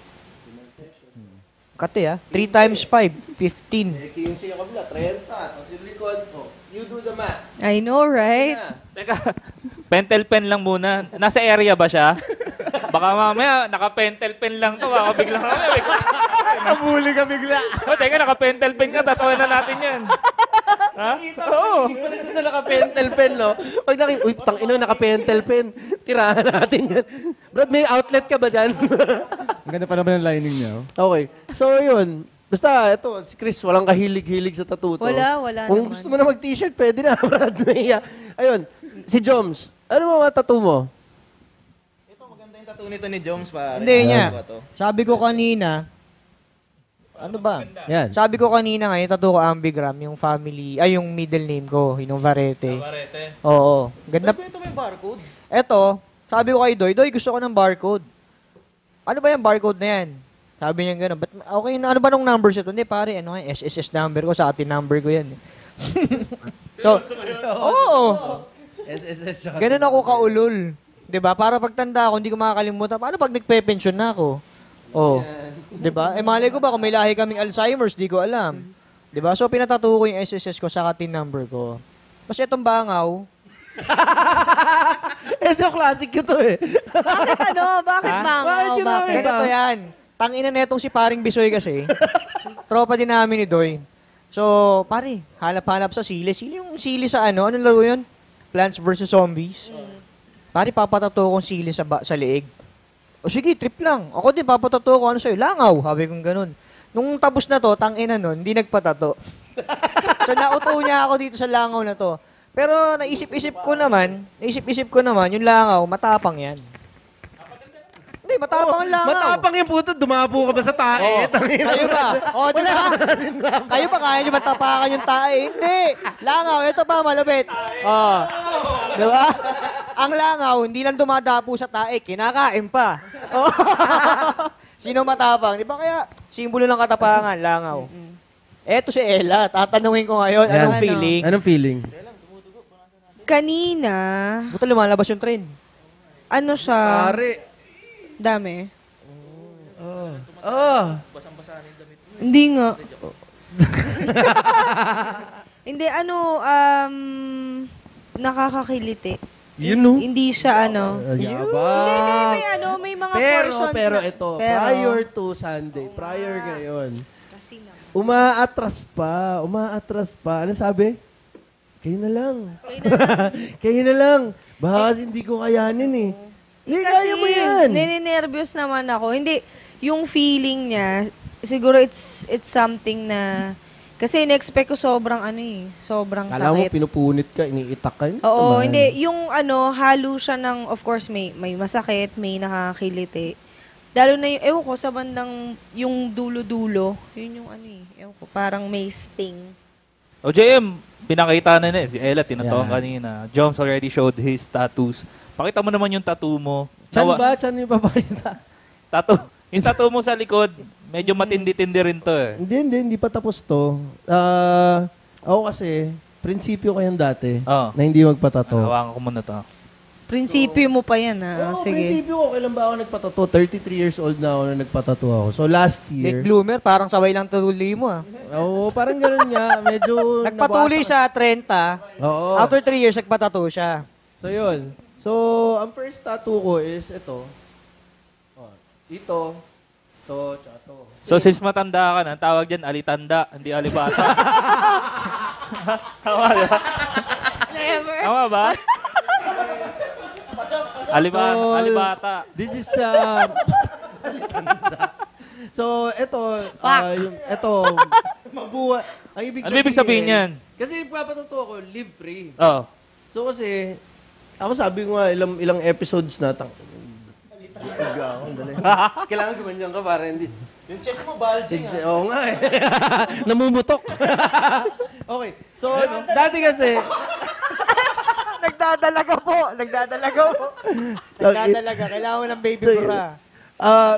Kati ah. three times five, fifteen. Yung siya kabila, thirty. Tapos yung likod, oh, you do the math. I know, right? Teka, pentel pen lang muna. Nasa area ba siya? Baka mamaya, naka-pentel pen lang to. Baka biglang kami. Nabuli ka bigla. O, teka, naka-pentel pen ka. Tatawa na natin yan. Ha? Oo. Wala siya sa naka-pentel pen, no? Pag naki, uy, tang ino, naka-pentel pen. Tirahan natin yan. Brad, may outlet ka ba dyan? Ang ganda pa naman ng lining niya. Oh. Okay. So, yun. Basta, ito, si Chris, walang kahilig-hilig sa tattoo to. Wala, wala Kung naman. gusto mo na mag-t-shirt, pwede na, Brad. Nahiya. Ayun, si Joms, ano mga tattoo mo? Tattoo nito ni Joms pa. Hindi niya. Sabi ko kanina, ano ba? Yan. Sabi ko kanina nga, yung tattoo ko ambigram, yung family, ay yung middle name ko, yung Varete. Varete. Oo. Ganda. Ito may barcode. Eto, sabi ko kay Doy, Doy, gusto ko ng barcode. Ano ba yung barcode na yan? Sabi niya gano'n, but okay, ano ba nung numbers ito? Hindi, pare, ano nga, S S S number ko, sa atin number ko yan. So, oo. S S S siya. Ganun ako kaulol. 'Di ba? Para pagtanda ako, hindi ko makakalimutan. Paano pag nagpe-pension na ako? Oh. 'Di ba? Eh malay ko ba kung may lahi kaming Alzheimer's, di ko alam. 'Di ba? So pinatato ko yung S S S ko sa atin number ko. Kasi itong bangaw, ito, classic ito eh. Bakit ano? Bakit Ha? bangaw? Bakit yun Bakit? ang ganito yan. Tangina netong si paring Bisoy kasi. Tropa din namin ni Doy. So, pare, hanap-hanap sa sili. Sili yung sili sa ano? Anong laro yun? Plants versus Zombies. Pare, papatato kong sili sa, ba- sa leeg. O sige, trip lang. Ako din, papatato ko ano sa'yo. Langaw. Sabi kong ganun. Nung tapos na to, tangina nun, hindi nagpatato. So, nauto niya ako dito sa langaw na to. Pero naisip-isip ko naman, naisip-isip ko naman, yung langaw, matapang yan. Hindi, matapang ang langaw. Matapang yung puto, dumapo ka ba sa tae? Oo. Kayo ba? O, di ba? Kayo ba kaya nyo matapakan yung tae? Hindi. Langaw, ito pa, malupit. O. Di ba? Ang langaw, hindi lang dumadapo sa tae, kinakain pa. O. Sino matapang? Di ba kaya, simbolo ng katapangan, langaw. Eto si Ella, tatanungin ko ngayon, Yan. anong feeling? Anong feeling? Kanina, Buta lumalabas yung train. ano siya? Pare. Dami. Oh. Oh. Hindi nga. Hindi, ano, um, nakakakiliti. You know? Hindi siya, ano. Yabang. Hindi, hindi, may ano, may mga Pero, portions pero na. ito, Pero, prior to Sunday, prior ngayon, Kasi na. umaatras pa, umaatras pa. Ano sabi? Kayo na lang. Kayo na lang. Kayo na lang. Baka kasi hindi ko kayanin eh. Hindi, kaya mo yan. Nininervyos naman ako. Hindi, yung feeling niya, siguro it's it's something na, kasi in-expect ko sobrang ano eh, sobrang Kala mo, sakit. pinupunit ka, iniitak ka. Oo, Naman. hindi. Yung ano, halo siya ng, of course, may, may masakit, may nakakiliti. Lalo na yung, ewan ko, sa bandang, yung dulo-dulo, yun yung ano eh, ewan ko, parang may sting. O J M, pinakita na na eh. Si Ella, tinatawag Yeah. kanina. Joms already showed his tattoos. Pakita mo naman yung tattoo mo. Chan Nawa- ba? Chan yung papakita? Tattoo. Yung tattoo mo sa likod, medyo matindi-tindi rin to eh. Hindi, hindi. Hindi pa tapos to. Ah, ako kasi, prinsipyo ko yan dati, Oo. na hindi magpatato. Hawakan ko muna to. Prinsipyo mo pa yan, ha? Oo, Sige. prinsipyo ko. Kailan ba ako nagpatato? thirty-three years old na ako na nagpatato ako. So, last Late year. bloomer, parang sabay lang tuloy mo ah. Oo, parang gano'n nga. Medyo Nagpatuloy nabawasan- sa thirty. Oo. After three years, nagpatato siya. So, yun. So, ang first tattoo ko is ito. Oh, ito. Ito, tsaka ito. So since matanda ka na, ang tawag dyan, alitanda, hindi alibata. Tama ba? Never. Tama ba? Aliba- So, alibata. This is, uh, so, ito, uh, yung, ito, mabuhay. Ang ibig Ano ibig sabihin yan? Kasi papatato ako, live free. Oo. So, kasi, ako sabi ko nga, ilang, ilang episodes na, tang, Higa ako, dali. Kailangan gumanyan ka para hindi. Yung chest mo, bulging ah. Oo nga eh. Namumutok. Okay. So, dati kasi, Nagdadalaga po. Nagdadalaga po. Nagdadalaga. Kailangan mo ng baby So, bra. Ah,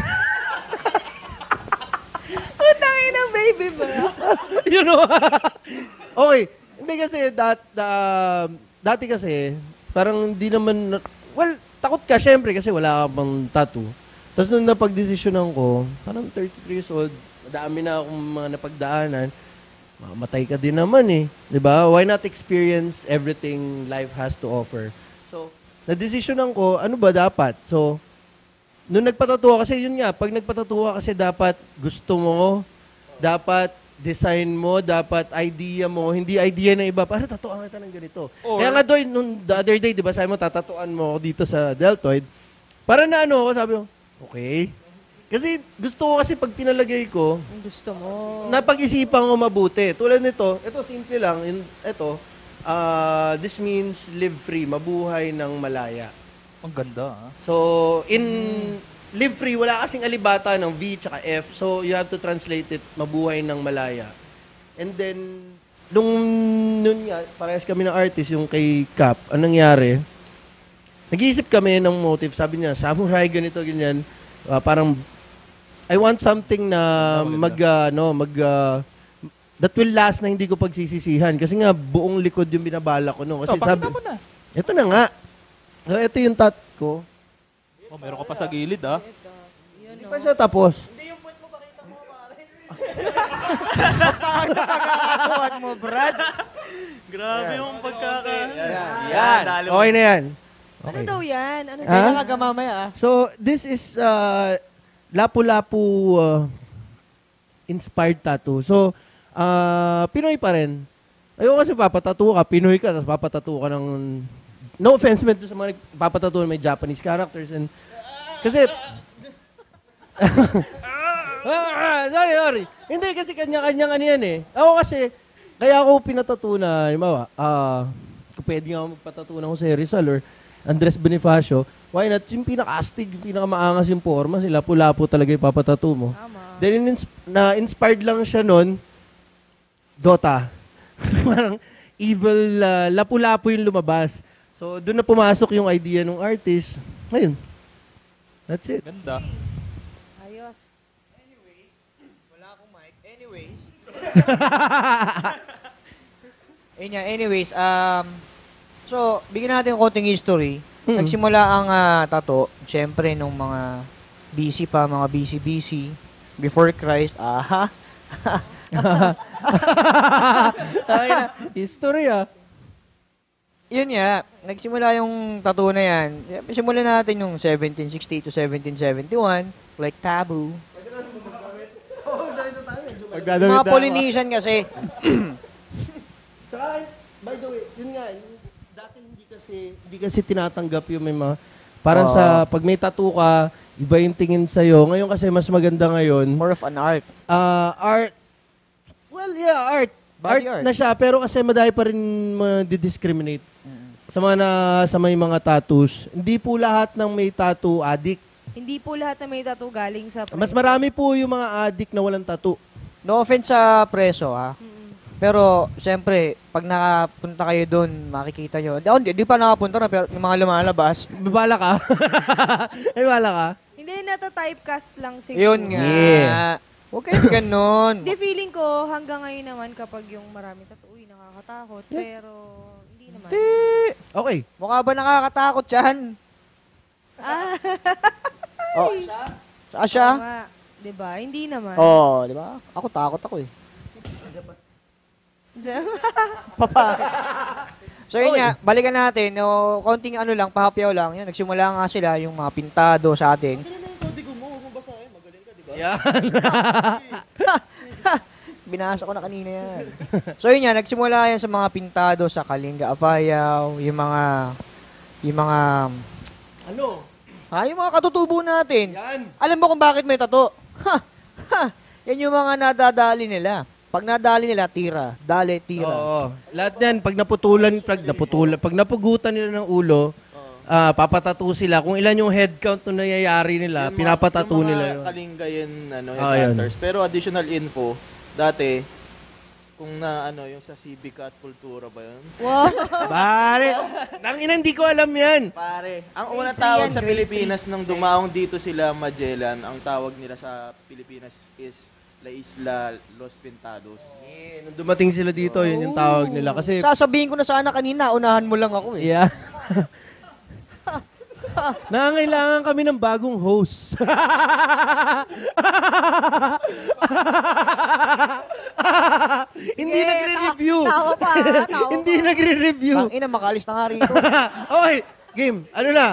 Utangin ng baby ba? you know. Okay. Hindi kasi, dat, da- dati kasi, parang hindi naman, well, takot ka syempre kasi wala ka pang tattoo. Tapos nung napag-desisyonan ko, parang thirty-three years old, madami na akong mga napagdaanan, mamatay ka din naman eh. Diba? Why not experience everything life has to offer? So, na-desisyonan ko, ano ba dapat? So, nung nagpatatua kasi, yun nga, pag nagpatatua kasi dapat gusto mo, dapat design mo, dapat idea mo, hindi idea na iba, para tatuan kita ng ganito. Or, kaya nga doon, nung the other day, di ba, sabi mo, tatatuan mo ako dito sa deltoid, para na ano ako, sabi ko, okay. Kasi gusto ko kasi pag pinalagay ko, gusto mo. napag-isipan ko mabuti. Tulad nito, ito simple lang, ito, uh, this means live free, mabuhay ng malaya. Ang ganda, ah. So, in live free, wala kasing alibata ng V tsaka F. So, you have to translate it, mabuhay ng malaya. And then, nung, nun nga, parehas kami ng artist, yung kay Cap, anong nangyari? Nag-iisip kami ng motive. Sabi niya, samurai, ganito, ganyan. Uh, parang, I want something na mag, uh, no, mag, uh, that will last na hindi ko pagsisisihan. Kasi nga, buong likod yung binabala ko. No? Kasi oh, sabi, mo na. Ito na nga. So, ito yung tat ko. Oh, meron ka pa sa gilid, ah. Hindi pa siya tapos. Hindi yung puwet mo, pakita mo, pare. Bakit nakakatuwag mo, Brad? Grabe yung pagkaka... Yan. Okay na yan. Ano daw yan? Ano Ha? daw? Talaga mamaya, ah. So, this is uh, Lapu-Lapu uh, inspired tattoo. So, uh, Pinoy pa rin. Ayoko kasi papatattoo ka, Pinoy ka, tapos papatattoo ka ng... No offense man to sa mga papatattoo may Japanese characters. And, kasi... ah, sorry, sorry. Hindi kasi kanya-kanyang ano yan eh. Ako kasi, kaya ako pinatattoo na, halimbawa, ah, kung pwede nga ako magpatattoo ng Jose Rizal or Andres Bonifacio, why not? Yung pinaka-astig, yung pinaka-maangas yung forma, sila Lapu-Lapu talaga yung papatattoo mo. Then, in- na-inspired lang siya nun, Dota. Parang evil, uh, Lapu-Lapu yung lumabas. So, doon na pumasok yung idea ng artist. Ngayon, that's it. Ganda. Ayos. Anyway, wala akong mic. Anyways. Ayun nga, anyways, um, so, bigyan natin ng konting history. Mm. Nagsimula ang uh, tattoo, syempre, nung mga B C pa, mga B C B C, before Christ, aha. Ay, history ah. Yun nga, nagsimula yung tattoo na yan. Simulan natin yung seventeen sixty to seventeen seventy-one, like Taboo. Mga Polynesian kasi. Saka, by the way, yun nga, yung dati hindi kasi, hindi kasi tinatanggap yung may mga, parang Oo. sa, pag may tattoo ka, iba yung tingin sa'yo. Ngayon kasi mas maganda ngayon. More of an art. Uh, art, well, yeah, art. Art, Body art. na siya, pero kasi madami pa rin ma-discriminate. Sa mga, na, sa may mga tattoos. Hindi po lahat ng may tattoo addict. Hindi po lahat na may tattoo galing sa... Mas marami po yung mga addict na walang tattoo. No offense sa preso, ha? Pero, siyempre, pag nakapunta kayo doon, makikita nyo. Di, oh, di, di pa nakapunta na, pero yung mga lumalabas. Babala ka? Ay, bala ka? Hindi, nata-typecast lang siguro. Yun nga. Yeah. Huwag kayo ganun. Hindi, feeling ko, hanggang ngayon naman kapag yung marami tattoo, uy, nakakatakot. Pero, hindi naman. Hindi. Okay. Mukha ba nakakatakot yan? Ah, Oh, saka siya? tama. Diba? Hindi naman. Oo, oh, di ba? Ako takot ako eh. Papa. So yun nga, balikan natin. No, konting ano lang, pahapyaw lang. Yun, nagsimula nga sila yung mga pintado sa atin. Yan. Binasa ko na kanina yan. So yun nga, nagsimula yan sa mga pintado sa Kalinga Apayao, yung mga, yung mga, Ano? ha, yung mga katutubo natin. Yan. Alam mo kung bakit may tato? Ha! Ha! Yan yung mga nadadali nila. Pag nadali nila, tira. Dali, tira. Oo. Lahat yan, pag naputulan, pag naputulan, pag napugutan nila ng ulo, ah papatato sila. Kung ilan yung head count na nangyayari nila, Yung mga- pinapatato yung mga nila yun. Kalinga yun, ano, Ah, yun. hunters. Pero additional info, dati, Kung na ano, yung sa Civica at Kultura ba yun? Wow! Pare, tangina, hindi ko alam yan. Pare, ang unang tawag sa Pilipinas nung dumaong dito sila Magellan, ang tawag nila sa Pilipinas is La Isla Los Pintados. Yeah, nung dumating sila dito, yun yung tawag nila. Kasi, Sasabihin ko na sana kanina, unahan mo lang ako eh. yeah. Nangangailangan kami ng bagong host. Hindi Sige, nagre-review. ta- tawa pa, tawa Hindi nagre-review. Ang ina, makalis na nga rito. Okay, game. Ano na?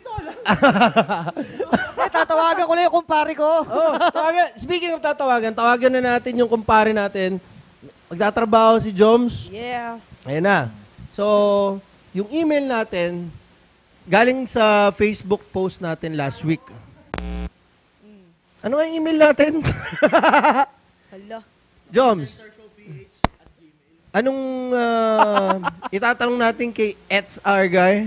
Eh, tatawagan ko lang yung kumpare ko. Oh, tawagan. Speaking of tatawagan, tawagan na natin yung kumpare natin. Magtatrabaho si Joms. Yes. Ayan na. So, yung email natin, galing sa Facebook post natin last week. Ano nga yung email natin? Hala. Joms. Anong uh, itatanong natin kay Ets R guy?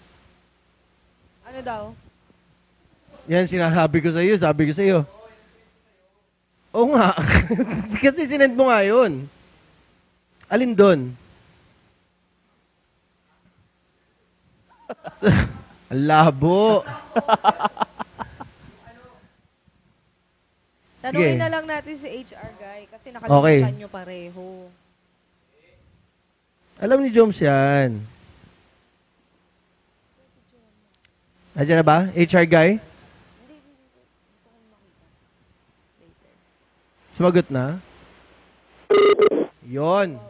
Ano daw? Yan, sinasabi ko sa iyo, sabi ko sa iyo. Oo nga. Kasi sinend mo nga yun. Alin doon? Ang labo. Tanungin Sige. na lang natin si H R guy kasi nakalimutan Okay. nyo pareho. Alam ni Joms yan. Nandiyan na ba? H R guy? Sumagot na? Yon.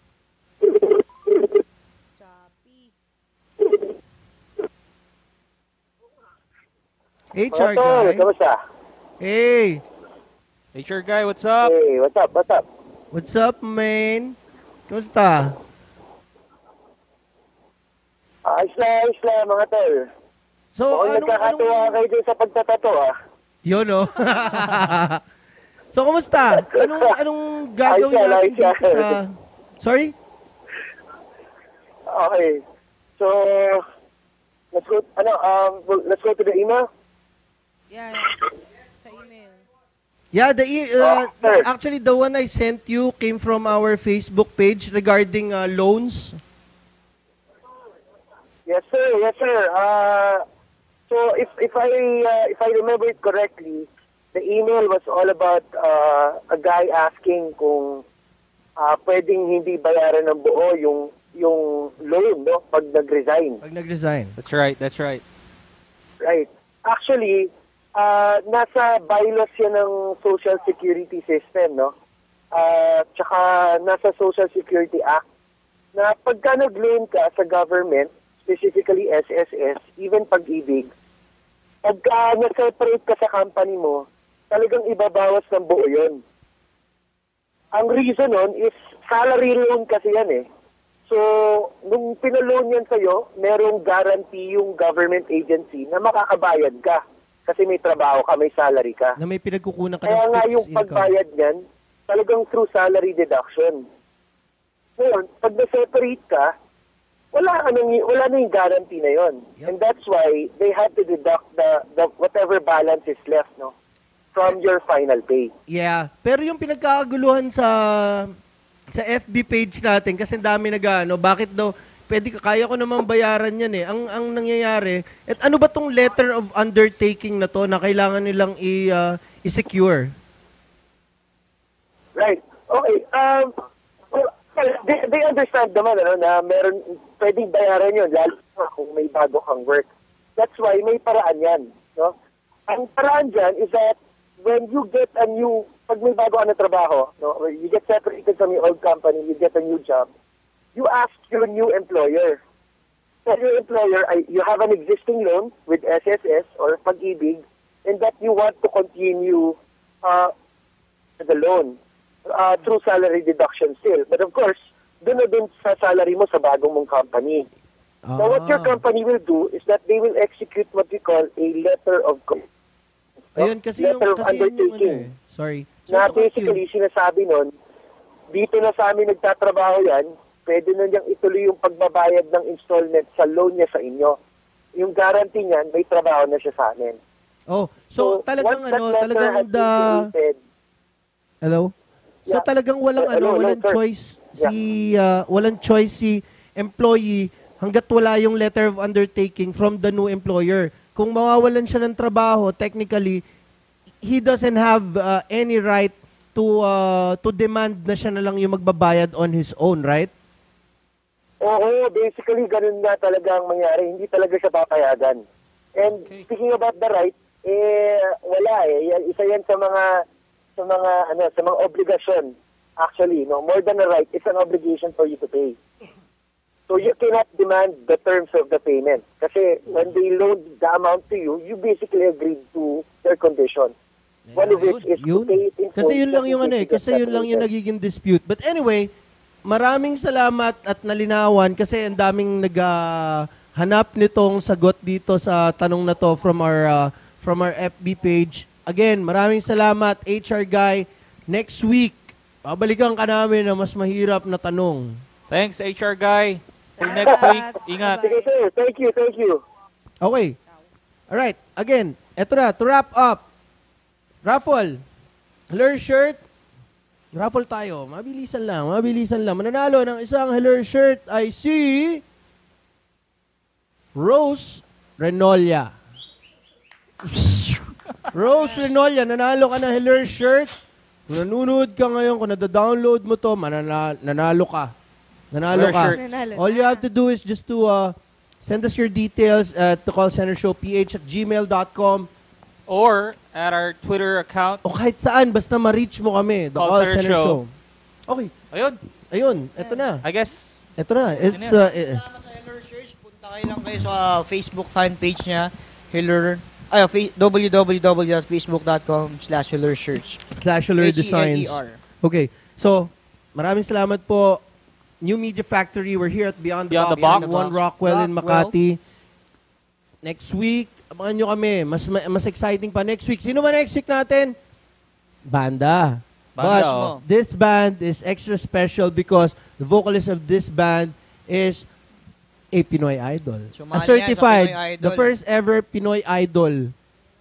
H R guy? Kamusta? Hey! H R guy, what's up? Hey, what's up? What's up? What's up, man? Kamusta? Ayos na, ayos na, mga tol. So, Mukhang anong- nagkakatuwa kayo din sa pagtatato, ah. Yun, no? So, kumusta? Anong, anong gagawin Ayos yan, natin ayos yan. dito sa... Sorry? Okay. So, let's go, ano, um, let's go to the email. Yeah, sa email. Yeah, the e- uh, actually the one I sent you came from our Facebook page regarding uh, loans. Yes, sir. Yes, sir. Uh, so, if if I uh, if I remember it correctly, the email was all about uh, a guy asking kung uh, pwedeng hindi bayaran ng buo yung yung loan, no? Pag nag-resign. Pag nag-resign. That's right, that's right. Right. Actually, uh, nasa bylaws yan ng Social Security System, no? Uh, tsaka nasa Social Security Act na pagka nag-loan ka sa government, specifically S S S, even pag-ibig, pagka na-separate ka sa company mo, talagang ibabawas ng buo yun. Ang reason nun is salary loan kasi yan eh. So, nung pinaloan yan sa'yo, merong guarantee yung government agency na makakabayad ka. Kasi may trabaho ka, may salary ka. Na may pinagkukunan ka Kaya ng nga fixed yung income. pagbayad niyan, talagang through salary deduction. Ngayon, pag na-separate ka, wala, ka nang, wala na yung guarantee na yon. And that's why they had to deduct the, the whatever balance is left, no, from your final pay. Yeah, pero yung pinagkakaguluhan sa sa F B page natin kasi ang dami nag-ano, bakit daw pwede ka, kaya ko naman bayaran yan eh. Ang ang nangyayari, at ano ba tong letter of undertaking na to na kailangan nilang i uh, i-secure? Right. Okay. Um, well, they, they understand naman ano, na meron pwedeng bayaran yun lalo na kung may bago kang work. That's why may paraan yan. No? Ang paraan dyan is that when you get a new, pag may bago ka na trabaho, no, you get separated from your old company, you get a new job, you ask your new employer. Tell your employer, I, you have an existing loan with S S S or Pag-ibig and that you want to continue uh, the loan uh, through salary deduction still. But of course, doon na dun sa salary mo sa bagong mong company. Ah. Now, what your company will do is that they will execute what we call a letter of co- Ayun, kasi yung, letter of kasi yun yung ano undertaking. eh. Sorry. Na Sorry to cut you. basically, sinasabi nun, dito na sa amin nagtatrabaho yan, pwede na niyang ituloy yung pagbabayad ng installment sa loan niya sa inyo. Yung guarantee niyan, may trabaho na siya sa amin. Oh, so, talagang once that ano, letter talagang has been the... created, Hello? So Yeah. talagang walang Uh, ano, no, no, walang sir. choice si uh, walang choice si employee hangga't wala yung letter of undertaking from the new employer. Kung mawawalan siya ng trabaho, technically he doesn't have uh, any right to uh, to demand na siya na lang yung magbabayad on his own, right? Oo, basically, ganun na talaga ang mangyari. Hindi talaga siya papayagan. And speaking about the right, eh, wala eh. Yan- Isa yan sa mga, sa mga, ano, sa mga obligasyon. Actually, no, more than a right, it's an obligation for you to pay. So you cannot demand the terms of the payment. Kasi when they loan the amount to you, you basically agreed to their conditions. One of which is to Yun. pay it in full. Kasi yun lang just in yung ano case eh, you get kasi yun lang yung separated. nagiging dispute. But anyway, maraming salamat at nalinawan kasi ang daming naghanap nitong sagot dito sa tanong na to from our uh, from our F B page. Again, maraming salamat H R guy. Next week, babalikan ka namin na mas mahirap na tanong. Thanks, H R guy. Till next week. Ingat. Sige, sir. Thank you, thank you. Okay. Alright, again, eto na, to wrap up. Raffle. Hello shirt. Raffle tayo. Mabilisan lang, mabilisan lang. Mananalo ng isang Hello shirt ay si Rose Renolia. Rose Renolia, nanalo ka ng Hello shirt. Kung nanonood ka ngayon, kung nada-download mo to, manana- nanalo ka. Nanalo Hello ka. shirt. Nanalo All you have to do is just to uh, send us your details at the call center show p h at gmail dot com. Or at our Twitter account. O kahit saan, basta ma-reach mo kami. The Call Call Center Center Show. Show. Okay. Ayun. Ayun, eto na. I guess. Eto na. It's, Yun na. uh, eh, Salamat sa Hiller Search. Punta kayo lang kayo sa Facebook fan page niya, Hiller, ay, fa- w w w dot facebook dot com slash Hiller Search. Slash Alert H E L E Designs. R. Okay. So, maraming salamat po. New Media Factory. We're here at Beyond the Beyond Box. the Box. in One Rockwell in Rockwell. Makati. Next week, abangan nyo kami. Mas mas exciting pa next week. Sino ba next week natin? Banda. Banda, But oh. this band is extra special because the vocalist of this band is a Pinoy idol. Sumali A yan sa certified, Pinoy Idol. the first ever Pinoy idol.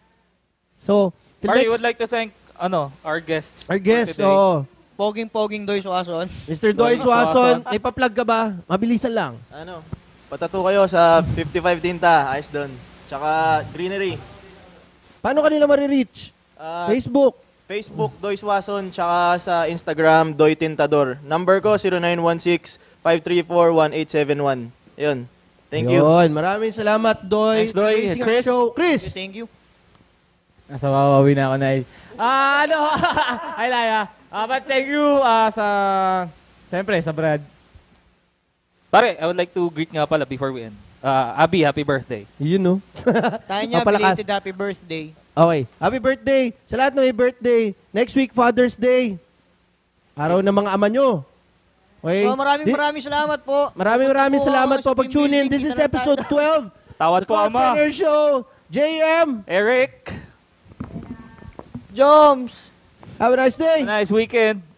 So, till Party next- would like to thank ano our guests. our for guest, today. oh, Poging-poging Doy Suason. Mister Doy Suason, ipa-plug ka ba? Mabilisan lang. Ano, patato kayo sa fifty-five Tinta, ayos doon. Tsaka Greenery. Paano kanila marireach? Ah, Facebook. Facebook, Doy Swason, tsaka sa Instagram, Doy Tintador. Number ko, zero nine one six, five three four, one eight seven one. Yun. Thank you. Yun, maraming salamat, Doy. Thanks, Doy. Amazing Chris? Show. Chris. Thank you. Nasa wawawi na ako na eh. Ah, ano? Ay, Laya. Ah, but thank you ah, sa, siyempre, sa Brad. Pare, I would like to greet nga pala before we end. Uh, Abby, happy birthday. Yun, no? Tanya, Mapalakas. belated happy birthday. Okay. Happy birthday. Sa lahat na may birthday. Next week, Father's Day. Araw ng mga ama nyo. Okay? So, maraming Di- maraming salamat po. Maraming maraming Pupunta po salamat ako po. sa Pag-tune in, team this building, is episode twelve. Tawad The po, Call ama. Center Show. J M. Eric, Joms. Have a nice day. have a nice weekend.